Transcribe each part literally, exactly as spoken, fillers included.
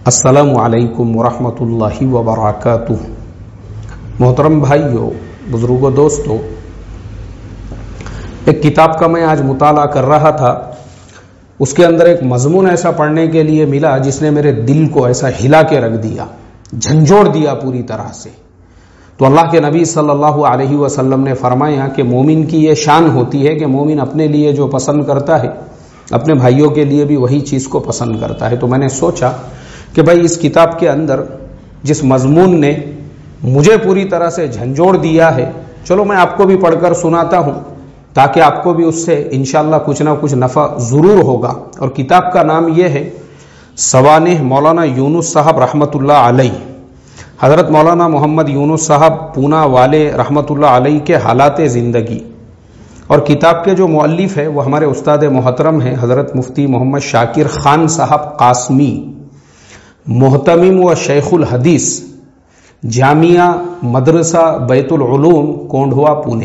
السلام علیکم ورحمۃ اللہ وبرکاتہ۔ محترم بھائیو، بزرگوں، دوستو، ایک کتاب کا میں آج مطالعہ کر رہا تھا۔ اس کے اندر ایک مضمون ایسا پڑھنے کے لیے ملا جس نے میرے دل کو ایسا ہلا کے رکھ دیا، جھنجھوڑ دیا پوری طرح سے۔ تو اللہ کے نبی صلی اللہ علیہ وسلم نے فرمایا کہ مومن کی یہ شان ہوتی ہے کہ مومن اپنے لیے جو پسند کرتا ہے اپنے بھائیوں کے لیے بھی وہی چیز کو پسند کرتا ہے۔ تو میں نے سوچا کہ بھائی اس کتاب کے اندر جس مضمون نے مجھے پوری طرح سے جھنجھوڑ دیا ہے، چلو میں آپ کو بھی پڑھ کر سناتا ہوں تاکہ آپ کو بھی اس سے انشاءاللہ کچھ نہ کچھ نفع ضرور ہوگا۔ اور کتاب کا نام یہ ہے سوانح مولانا یونس صاحب رحمۃ اللہ علیہ۔ حضرت مولانا محمد یونس صاحب پونا والے رحمۃ اللہ علیہ کے حالات زندگی، اور کتاب کے جو مؤلف ہے وہ ہمارے استاد محترم ہیں حضرت مفتی محمد شاکر خان صاحب قاسمی، محتمم و شیخ الحدیث، جامعہ مدرسہ بیت العلوم کونڈھوا پونے۔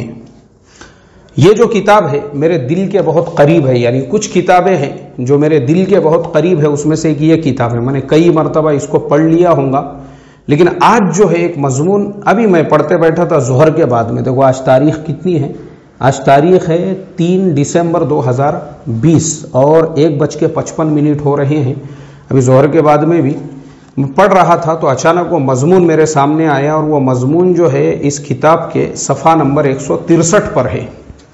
یہ جو کتاب ہے میرے دل کے بہت قریب ہے، یعنی کچھ کتابیں ہیں جو میرے دل کے بہت قریب ہے، اس میں سے ایک یہ کتاب ہے۔ میں نے کئی مرتبہ اس کو پڑھ لیا ہوں گا، لیکن آج جو ہے ایک مضمون ابھی میں پڑھتے بیٹھا تھا ظہر کے بعد میں۔ دیکھو آج تاریخ کتنی ہے، آج تاریخ ہے تین دسمبر دو ہزار بیس اور ایک بج کے پچپن منٹ ہو رہے ہیں۔ ابھی ظہر کے بعد میں بھی پڑھ رہا تھا تو اچانک وہ مضمون میرے سامنے آیا، اور وہ مضمون جو ہے اس کتاب کے صفحہ نمبر ایک سو ترسٹھ پر ہے۔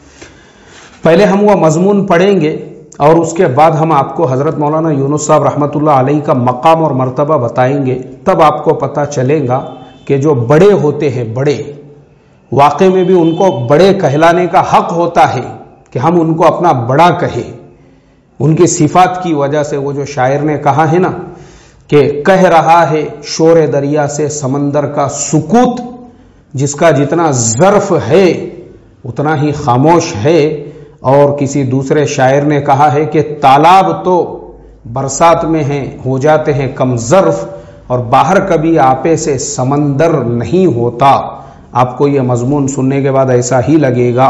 پہلے ہم وہ مضمون پڑھیں گے اور اس کے بعد ہم آپ کو حضرت مولانا یونس صاحب رحمۃ اللہ علیہ کا مقام اور مرتبہ بتائیں گے۔ تب آپ کو پتہ چلے گا کہ جو بڑے ہوتے ہیں، بڑے واقع میں بھی ان کو بڑے کہلانے کا حق ہوتا ہے کہ ہم ان کو اپنا بڑا کہیں، ان کی صفات کی وجہ سے۔ وہ جو شاعر نے کہا ہے نا کہ کہہ رہا ہے شور دریا سے سمندر کا سکوت، جس کا جتنا ظرف ہے اتنا ہی خاموش ہے۔ اور کسی دوسرے شاعر نے کہا ہے کہ تالاب تو برسات میں ہیں ہو جاتے ہیں کم ظرف، اور باہر کبھی آپے سے سمندر نہیں ہوتا۔ آپ کو یہ مضمون سننے کے بعد ایسا ہی لگے گا۔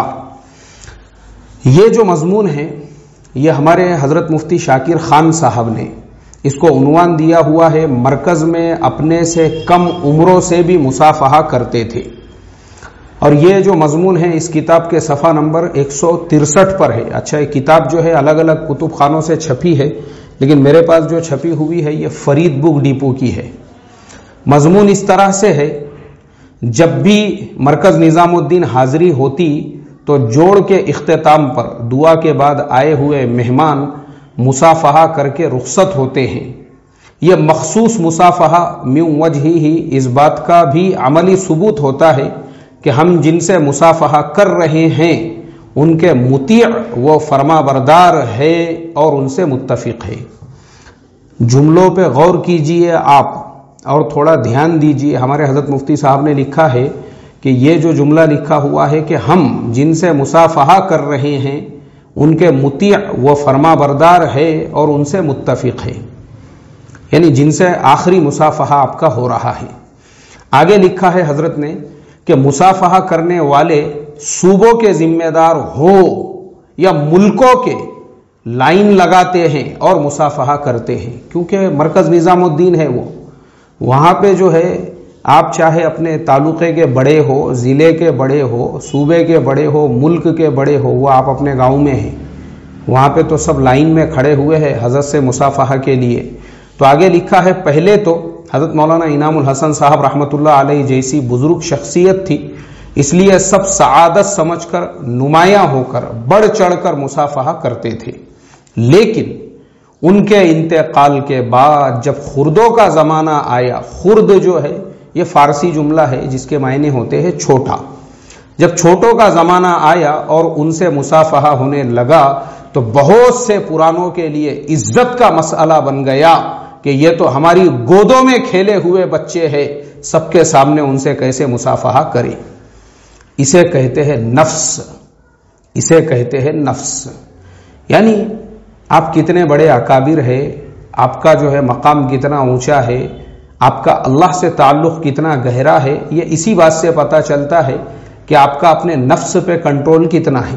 یہ جو مضمون ہے یہ ہمارے حضرت مفتی شاکر خان صاحب نے اس کو عنوان دیا ہوا ہے مرکز میں اپنے سے کم عمروں سے بھی مصافحہ کرتے تھے۔ اور یہ جو مضمون ہے اس کتاب کے صفحہ نمبر ایک سو ترسٹھ پر ہے۔ اچھا، یہ کتاب جو ہے الگ الگ کتب خانوں سے چھپی ہے، لیکن میرے پاس جو چھپی ہوئی ہے یہ فرید بک ڈیپو کی ہے۔ مضمون اس طرح سے ہے، جب بھی مرکز نظام الدین حاضری ہوتی تو جوڑ کے اختتام پر دعا کے بعد آئے ہوئے مہمان مصافحہ کر کے رخصت ہوتے ہیں۔ یہ مخصوص مصافحہ من وجہ ہی اس بات کا بھی عملی ثبوت ہوتا ہے کہ ہم جن سے مصافحہ کر رہے ہیں ان کے مطیع و فرما بردار ہے اور ان سے متفق ہے۔ جملوں پہ غور کیجئے آپ اور تھوڑا دھیان دیجئے۔ ہمارے حضرت مفتی صاحب نے لکھا ہے کہ یہ جو جملہ لکھا ہوا ہے کہ ہم جن سے مصافحہ کر رہے ہیں ان کے مطیع و فرما بردار ہے اور ان سے متفق ہے، یعنی جن سے آخری مصافحہ آپ کا ہو رہا ہے۔ آگے لکھا ہے حضرت نے کہ مصافحہ کرنے والے صوبوں کے ذمہ دار ہو یا ملکوں کے لائن لگاتے ہیں اور مصافحہ کرتے ہیں، کیونکہ مرکز نظام الدین ہے، وہ وہاں پہ جو ہے آپ چاہے اپنے تعلقے کے بڑے ہو، ضلع کے بڑے ہو، صوبے کے بڑے ہو، ملک کے بڑے ہو، وہ آپ اپنے گاؤں میں ہیں، وہاں پہ تو سب لائن میں کھڑے ہوئے ہیں حضرت سے مصافحہ کے لیے۔ تو آگے لکھا ہے پہلے تو حضرت مولانا انعام الحسن صاحب رحمۃ اللہ علیہ جیسی بزرگ شخصیت تھی، اس لیے سب سعادت سمجھ کر نمایاں ہو کر بڑھ چڑھ کر مصافحہ کرتے تھے۔ لیکن ان کے انتقال کے بعد جب خردوں کا زمانہ آیا، خرد جو ہے یہ فارسی جملہ ہے جس کے معنی ہوتے ہیں چھوٹا، جب چھوٹوں کا زمانہ آیا اور ان سے مصافحہ ہونے لگا تو بہت سے پرانوں کے لیے عزت کا مسئلہ بن گیا کہ یہ تو ہماری گودوں میں کھیلے ہوئے بچے ہیں، سب کے سامنے ان سے کیسے مصافحہ کریں۔ اسے کہتے ہیں نفس، اسے کہتے ہیں نفس، یعنی آپ کتنے بڑے اکابر ہے، آپ کا جو ہے مقام کتنا اونچا ہے، آپ کا اللہ سے تعلق کتنا گہرا ہے، یہ اسی بات سے پتہ چلتا ہے کہ آپ کا اپنے نفس پہ کنٹرول کتنا ہے۔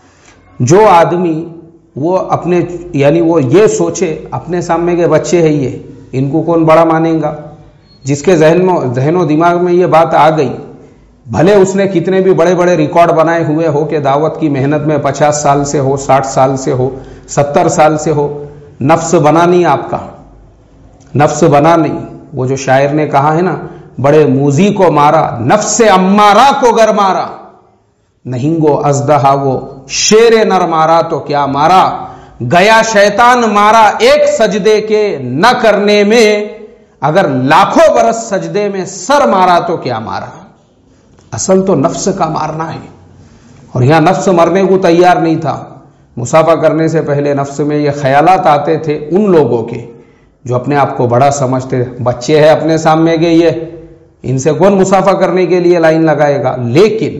جو آدمی وہ اپنے یعنی وہ یہ سوچے اپنے سامنے کے بچے ہیں یہ ان کو کون بڑا مانیں گا؟ جس کے ذہن میں ذہن و دماغ میں یہ بات آ گئی، بھلے اس نے کتنے بھی بڑے بڑے ریکارڈ بنائے ہوئے ہو کہ دعوت کی محنت میں پچاس سال سے ہو، ساٹھ سال سے ہو، ستر سال سے ہو، نفس بنا نہیں آپ کا، نفس بنا نہیں۔ وہ جو شاعر نے کہا ہے نا، بڑے موزی کو مارا نفس امارہ کو گر مارا، نہیں گو ازدہا وہ شیر نر مارا تو کیا مارا، گیا شیطان مارا ایک سجدے کے نہ کرنے میں، اگر لاکھوں برس سجدے میں سر مارا تو کیا مارا۔ اصل تو نفس کا مارنا ہے، اور یہاں نفس مرنے کو تیار نہیں تھا۔ مصافحہ کرنے سے پہلے نفس میں یہ خیالات آتے تھے ان لوگوں کے جو اپنے آپ کو بڑا سمجھتے، بچے ہیں اپنے سامنے کے، یہ ان سے کون مصافحہ کرنے کے لیے لائن لگائے گا۔ لیکن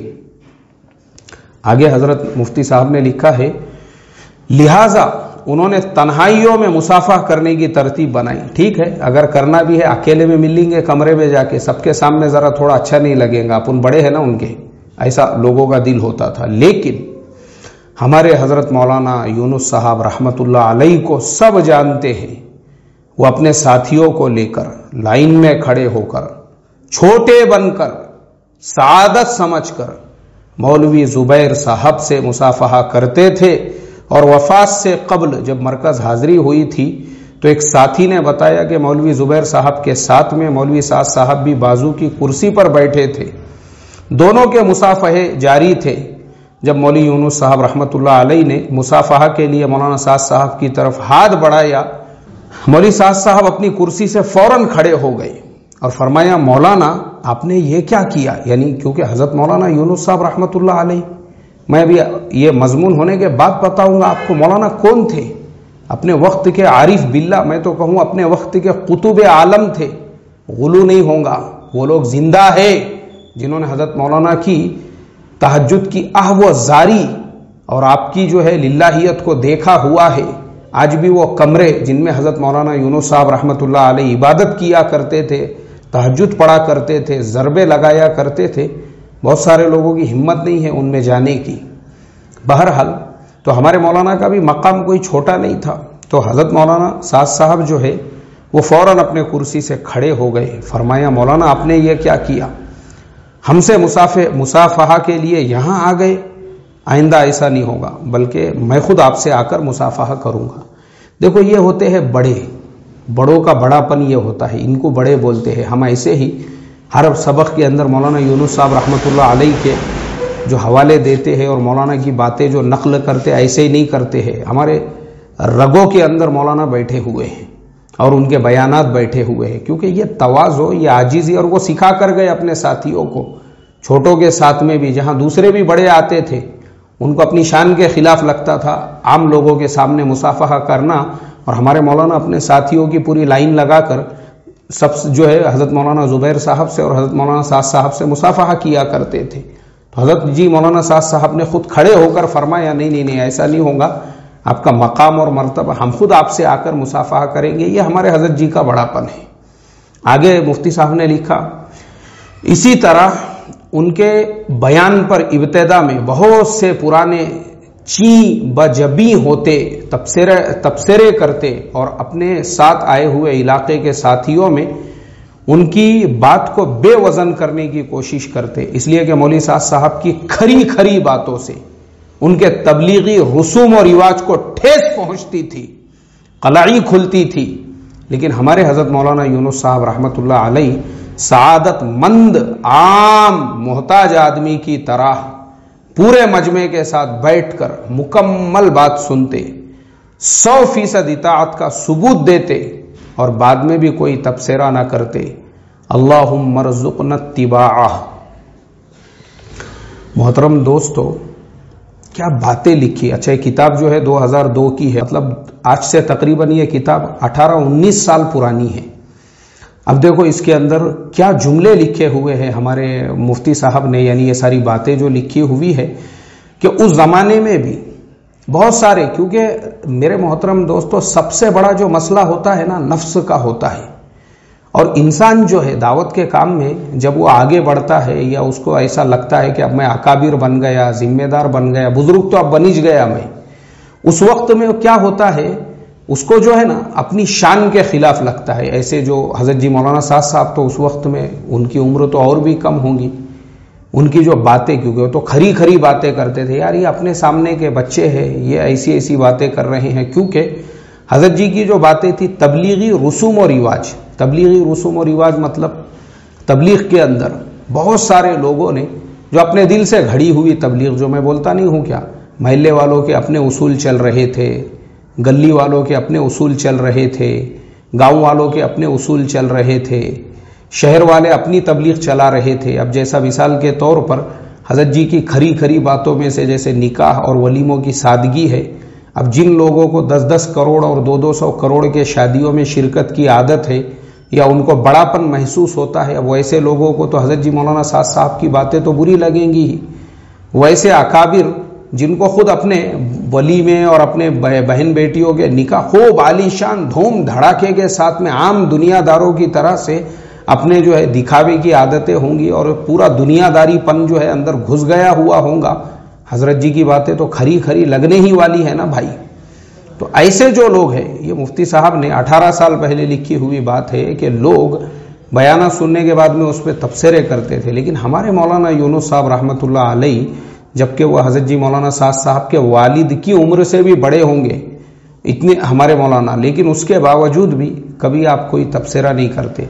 آگے حضرت مفتی صاحب نے لکھا ہے، لہذا انہوں نے تنہائیوں میں مصافحہ کرنے کی ترتیب بنائی۔ ٹھیک ہے، اگر کرنا بھی ہے اکیلے میں ملیں گے کمرے میں جا کے، سب کے سامنے ذرا تھوڑا اچھا نہیں لگے گا، اپن بڑے ہیں نا ان کے، ایسا لوگوں کا دل ہوتا تھا۔ لیکن ہمارے حضرت مولانا یونس صاحب رحمت اللہ علیہ کو سب جانتے ہیں، وہ اپنے ساتھیوں کو لے کر لائن میں کھڑے ہو کر، چھوٹے بن کر، سعادت سمجھ کر مولوی زبیر صاحب سے مصافحہ کرتے تھے۔ اور وفات سے قبل جب مرکز حاضری ہوئی تھی تو ایک ساتھی نے بتایا کہ مولوی زبیر صاحب کے ساتھ میں مولوی سعد صاحب بھی بازو کی کرسی پر بیٹھے تھے، دونوں کے مصافحے جاری تھے۔ جب مولوی یونس صاحب رحمت اللہ علیہ نے مصافحہ کے لیے مولانا سعد صاحب کی طرف ہاتھ بڑھایا، مولوی سعد صاحب اپنی کرسی سے فوراً کھڑے ہو گئے اور فرمایا، مولانا آپ نے یہ کیا کیا؟ یعنی کیونکہ حضرت مولانا یونس صاحب رحمت اللہ علیہ، میں ابھی یہ مضمون ہونے کے بعد بتاؤں گا آپ کو مولانا کون تھے، اپنے وقت کے عارف باللہ، میں تو کہوں اپنے وقت کے قطب عالم تھے، غلو نہیں ہوں گا، وہ لوگ زندہ ہے جنہوں نے حضرت مولانا کی تہجد کی آہ و زاری اور آپ کی جو ہے للہیت کو دیکھا ہوا ہے۔ آج بھی وہ کمرے جن میں حضرت مولانا یونس صاحب رحمت اللہ علیہ عبادت کیا کرتے تھے، تہجد پڑھا کرتے تھے، ضربے لگایا کرتے تھے، بہت سارے لوگوں کی ہمت نہیں ہے ان میں جانے کی۔ بہرحال تو ہمارے مولانا کا بھی مقام کوئی چھوٹا نہیں تھا، تو حضرت مولانا سعد صاحب جو ہے وہ فوراً اپنے کرسی سے کھڑے ہو گئے، فرمایا، مولانا آپ نے یہ کیا کیا؟ ہم سے مصافحہ کے لیے یہاں آ گئے، آئندہ ایسا نہیں ہوگا، بلکہ میں خود آپ سے آ کر مصافحہ کروں گا۔ دیکھو یہ ہوتے ہیں بڑے، بڑوں کا بڑا پن یہ ہوتا ہے، ان کو بڑے بولتے ہیں۔ ہم ایسے ہی ہر سبق کے اندر مولانا یونس صاحب رحمت اللہ علیہ کے جو حوالے دیتے ہیں اور مولانا کی باتیں جو نقل کرتے ایسے ہی نہیں کرتے ہیں، ہمارے رگوں کے اندر مولانا بیٹھے ہوئے ہیں اور ان کے بیانات بیٹھے ہوئے ہیں، کیونکہ یہ تواضع، یہ عاجزی، اور وہ سکھا کر گئے اپنے ساتھیوں کو، چھوٹوں کے ساتھ میں بھی، جہاں دوسرے بھی بڑے آتے تھے ان کو اپنی شان کے خلاف لگتا تھا عام لوگوں کے سامنے مصافحہ کرنا، اور ہمارے مولانا اپنے ساتھیوں کی پوری لائن لگا کر سب جو ہے حضرت مولانا زبیر صاحب سے اور حضرت مولانا سعد صاحب سے مصافحہ کیا کرتے تھے۔ تو حضرت جی مولانا سعد صاحب نے خود کھڑے ہو کر فرمایا، نہیں نہیں نہیں ایسا نہیں ہوگا، آپ کا مقام اور مرتبہ، ہم خود آپ سے آ کر مصافحہ کریں گے، یہ ہمارے حضرت جی کا بڑا پن ہے۔ آگے مفتی صاحب نے لکھا، اسی طرح ان کے بیان پر ابتدا میں بہت سے پرانے چی بجبی ہوتے، تبصرے تبصرے کرتے اور اپنے ساتھ آئے ہوئے علاقے کے ساتھیوں میں ان کی بات کو بے وزن کرنے کی کوشش کرتے، اس لیے کہ مولوی سعد صاحب کی کھری کھری باتوں سے ان کے تبلیغی رسوم و رواج کو ٹھیس پہنچتی تھی، قلعی کھلتی تھی۔ لیکن ہمارے حضرت مولانا یونس صاحب رحمت اللہ علیہ سعادت مند عام محتاج آدمی کی طرح پورے مجمع کے ساتھ بیٹھ کر مکمل بات سنتے، سو فیصد اطاعت کا ثبوت دیتے اور بعد میں بھی کوئی تبصرہ نہ کرتے۔ اللہم ارزقنا اتباعہ۔ محترم دوستو، کیا باتیں لکھی۔ اچھا یہ کتاب جو ہے دو ہزار دو کی ہے، مطلب آج سے تقریباً یہ کتاب اٹھارہ انیس سال پرانی ہے۔ اب دیکھو اس کے اندر کیا جملے لکھے ہوئے ہیں ہمارے مفتی صاحب نے، یعنی یہ ساری باتیں جو لکھی ہوئی ہے کہ اس زمانے میں بھی بہت سارے، کیونکہ میرے محترم دوستو سب سے بڑا جو مسئلہ ہوتا ہے نا نفس کا ہوتا ہے، اور انسان جو ہے دعوت کے کام میں جب وہ آگے بڑھتا ہے یا اس کو ایسا لگتا ہے کہ اب میں اکابر بن گیا، ذمہ دار بن گیا، بزرگ تو اب بن ہی گیا میں، اس وقت میں کیا ہوتا ہے اس کو جو ہے نا اپنی شان کے خلاف لگتا ہے. ایسے جو حضرت جی مولانا سعد صاحب تو اس وقت میں ان کی عمر تو اور بھی کم ہوں گی, ان کی جو باتیں, کیونکہ وہ تو کھری کھری باتیں کرتے تھے, یار یہ اپنے سامنے کے بچے ہیں, یہ ایسی ایسی باتیں کر رہے ہیں. کیونکہ حضرت جی کی جو باتیں تھی تبلیغی رسوم و رواج, تبلیغی رسوم و رواج مطلب تبلیغ کے اندر بہت سارے لوگوں نے جو اپنے دل سے گھڑی ہوئی تبلیغ, جو میں بولتا نہیں ہوں کیا, محلے والوں کے اپنے اصول چل رہے تھے, گلی والوں کے اپنے اصول چل رہے تھے, گاؤں والوں کے اپنے اصول چل رہے تھے, شہر والے اپنی تبلیغ چلا رہے تھے. اب جیسا مثال کے طور پر حضرت جی کی کھری کھری باتوں میں سے جیسے نکاح اور ولیموں کی سادگی ہے, اب جن لوگوں کو دس دس کروڑ اور دو دو سو کروڑ کے شادیوں میں شرکت کی عادت ہے یا ان کو بڑا پن محسوس ہوتا ہے, اب ویسے لوگوں کو تو حضرت جی مولانا سعد صاحب کی باتیں تو بری لگیں گی ہی. ویسے اکابر جن کو خود اپنے ولیمے اور اپنے بہن بیٹیوں کے نکاح خوب عالیشان دھوم دھڑاکے کے ساتھ میں عام دنیا داروں کی طرح سے اپنے جو ہے دکھاوے کی عادتیں ہوں گی اور پورا دنیا داری پن جو ہے اندر گھس گیا ہوا ہوگا, حضرت جی کی باتیں تو کھری کھری لگنے ہی والی ہے نا بھائی. تو ایسے جو لوگ ہیں, یہ مفتی صاحب نے اٹھارہ سال پہلے لکھی ہوئی بات ہے کہ لوگ بیانہ سننے کے بعد میں اس پہ تبصرے کرتے تھے, لیکن ہمارے مولانا یونس صاحب رحمۃ اللہ علیہ, جبکہ وہ حضرت جی مولانا سعد صاحب کے والد کی عمر سے بھی بڑے ہوں گے اتنے ہمارے مولانا, لیکن اس کے باوجود بھی کبھی آپ کوئی تبصرہ نہیں کرتے.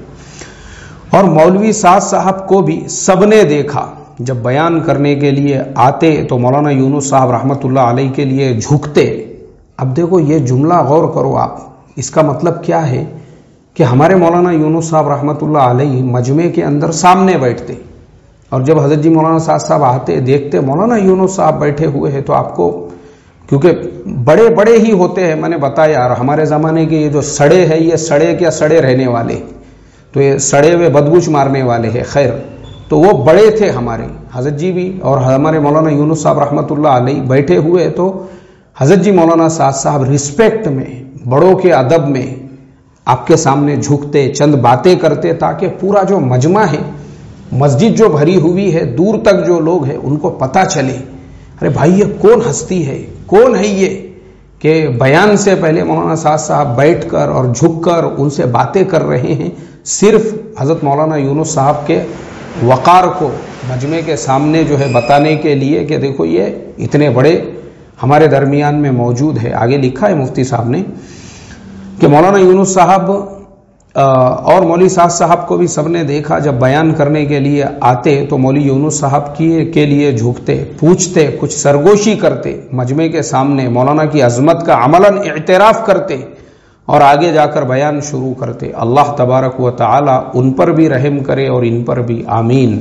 اور مولوی سعد صاحب کو بھی سب نے دیکھا, جب بیان کرنے کے لیے آتے تو مولانا یونس صاحب رحمۃ اللہ علیہ کے لیے جھکتے. اب دیکھو یہ جملہ غور کرو آپ, اس کا مطلب کیا ہے کہ ہمارے مولانا یونس صاحب رحمۃ اللہ علیہ مجمع کے اندر سامنے بیٹھتے, اور جب حضرت جی مولانا سعد صاحب آتے دیکھتے مولانا یونس صاحب بیٹھے ہوئے ہیں, تو آپ کو, کیونکہ بڑے بڑے ہی ہوتے ہیں, میں نے بتایا یار ہمارے زمانے کے یہ جو سڑے ہیں یہ سڑے کیا سڑے رہنے والے, تو یہ سڑے ہوئے بدبوش مارنے والے ہیں. خیر, تو وہ بڑے تھے ہمارے حضرت جی بھی, اور ہمارے مولانا یونس صاحب رحمۃ اللہ علیہ بیٹھے ہوئے, تو حضرت جی مولانا سعد صاحب رسپیکٹ میں, بڑوں کے ادب میں آپ کے سامنے جھکتے, چند باتیں کرتے, تاکہ پورا جو مجمع ہے, مسجد جو بھری ہوئی ہے, دور تک جو لوگ ہیں ان کو پتہ چلے, ارے بھائی یہ کون ہستی ہے, کون ہے یہ, کہ بیان سے پہلے مولانا سعد صاحب بیٹھ کر اور جھک کر ان سے باتیں کر رہے ہیں, صرف حضرت مولانا یونس صاحب کے وقار کو مجمع کے سامنے جو ہے بتانے کے لیے کہ دیکھو یہ اتنے بڑے ہمارے درمیان میں موجود ہے. آگے لکھا ہے مفتی صاحب نے کہ مولانا یونس صاحب اور مولوی سعد صاحب کو بھی سب نے دیکھا, جب بیان کرنے کے لیے آتے تو مولوی یونس صاحب کی کے لیے جھکتے, پوچھتے, کچھ سرگوشی کرتے, مجمع کے سامنے مولانا کی عظمت کا عملاً اعتراف کرتے, اور آگے جا کر بیان شروع کرتے. اللہ تبارک و تعالی ان پر بھی رحم کرے اور ان پر بھی, آمین.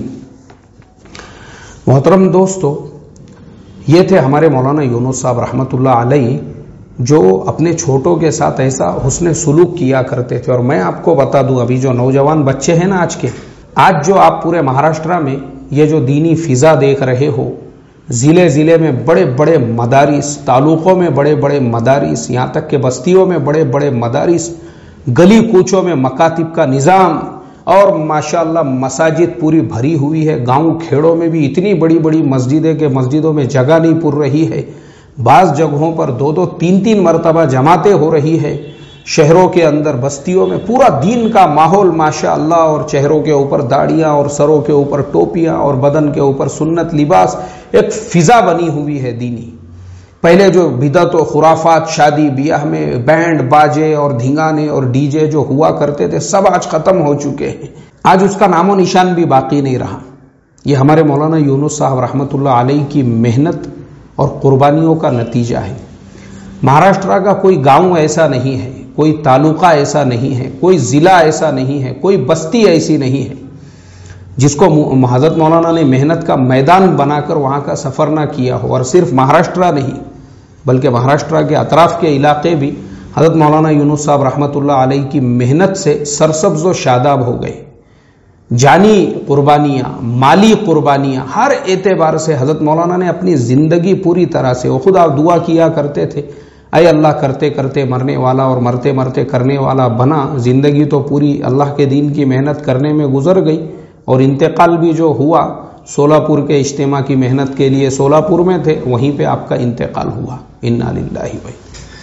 محترم دوستو, یہ تھے ہمارے مولانا یونس صاحب رحمۃ اللہ علیہ, جو اپنے چھوٹوں کے ساتھ ایسا حسن سلوک کیا کرتے تھے. اور میں آپ کو بتا دوں, ابھی جو نوجوان بچے ہیں نا آج کے, آج جو آپ پورے مہاراشٹر میں یہ جو دینی فضا دیکھ رہے ہو, ضلع ضلع میں بڑے بڑے مدارس, تعلقوں میں بڑے بڑے مدارس, یہاں تک کہ بستیوں میں بڑے بڑے مدارس, گلی کوچوں میں مکاتب کا نظام, اور ماشاءاللہ مساجد پوری بھری ہوئی ہے. گاؤں کھیڑوں میں بھی اتنی بڑی بڑی مسجدیں کہ مسجدوں میں جگہ نہیں پڑ رہی ہے, بعض جگہوں پر دو دو تین تین مرتبہ جماعتیں ہو رہی ہے. شہروں کے اندر, بستیوں میں پورا دین کا ماحول ماشاءاللہ, اور چہروں کے اوپر داڑیاں اور سروں کے اوپر ٹوپیاں اور بدن کے اوپر سنت لباس, ایک فضا بنی ہوئی ہے دینی. پہلے جو بدعت و خرافات شادی بیاہ میں بینڈ باجے اور دھنگانے اور ڈی جے جو ہوا کرتے تھے, سب آج ختم ہو چکے ہیں. آج اس کا نام و نشان بھی باقی نہیں رہا. یہ ہمارے مولانا یونس صاحب رحمۃ اللہ علیہ کی محنت اور قربانیوں کا نتیجہ ہے. مہاراشٹر کا کوئی گاؤں ایسا نہیں ہے, کوئی تعلقہ ایسا نہیں ہے, کوئی ضلع ایسا نہیں ہے, کوئی بستی ایسی نہیں ہے جس کو حضرت مولانا نے محنت کا میدان بنا کر وہاں کا سفر نہ کیا ہو. اور صرف مہاراشٹر نہیں بلکہ مہاراشٹر کے اطراف کے علاقے بھی حضرت مولانا یونس صاحب رحمۃ اللہ علیہ کی محنت سے سرسبز و شاداب ہو گئے. جانی قربانیاں, مالی قربانیاں, ہر اعتبار سے حضرت مولانا نے اپنی زندگی پوری طرح سے, وہ خدا دعا کیا کرتے تھے, اے اللہ کرتے کرتے مرنے والا اور مرتے مرتے کرنے والا بنا. زندگی تو پوری اللہ کے دین کی محنت کرنے میں گزر گئی, اور انتقال بھی جو ہوا سولہ پور کے اجتماع کی محنت کے لیے سولہ پور میں تھے, وہیں پہ آپ کا انتقال ہوا. انا للہ و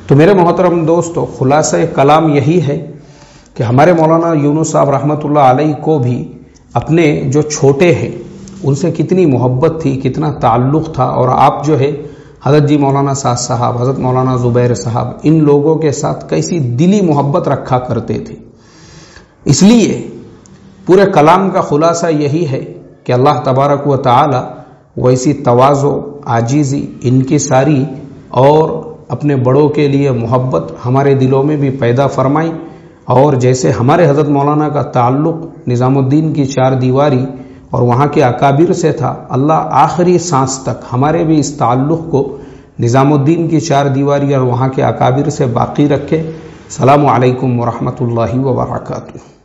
تو میرے محترم دوستو، خلاصہ کلام یہی ہے کہ ہمارے مولانا یونس صاحب رحمۃ اللہ علیہ کو بھی اپنے جو چھوٹے ہیں ان سے کتنی محبت تھی، کتنا تعلق تھا، اور آپ جو ہے حضرت جی مولانا سعد صاحب، حضرت مولانا زبیر صاحب، ان لوگوں کے ساتھ کیسی دلی محبت رکھا کرتے تھے۔ اس لیے پورے کلام کا خلاصہ یہی ہے کہ اللہ تبارک و تعالی ویسی تواضع، عاجزی، انکساری اور اپنے بڑوں کے لیے محبت ہمارے دلوں میں بھی پیدا فرمائی، اور جیسے ہمارے حضرت مولانا کا تعلق نظام الدین کی چار دیواری اور وہاں کے اکابر سے تھا، اللہ آخری سانس تک ہمارے بھی اس تعلق کو نظام الدین کی چار دیواری اور وہاں کے اکابر سے باقی رکھے۔ السلام علیکم ورحمۃ اللہ وبرکاتہ۔